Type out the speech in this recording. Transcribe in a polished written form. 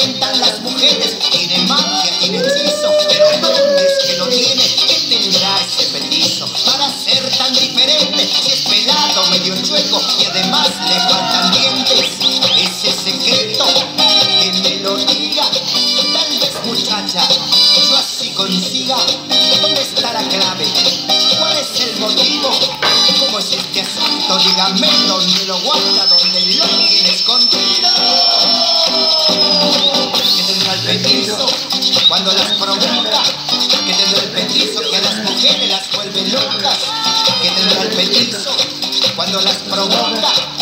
inventan las mujeres. Tiene magia, tiene hechizo, pero ¿dónde es que lo tiene? ¿Qué tendrá ese petizo para ser tan diferente? Si es pelado, medio chueco y además le faltan dientes. Ese secreto, que me lo diga. Tal vez, muchacha, yo así consiga. ¿Dónde está la clave? ¿Cuál es el motivo? ¿Cómo es este asunto? Dígame dónde lo guarda, dónde lo tiene escondido. ¿Qué tendrá el petizo cuando las provoca? ¿Qué tendrá el petizo que a las mujeres las vuelve locas? ¿Qué tendrá el petizo cuando las provoca?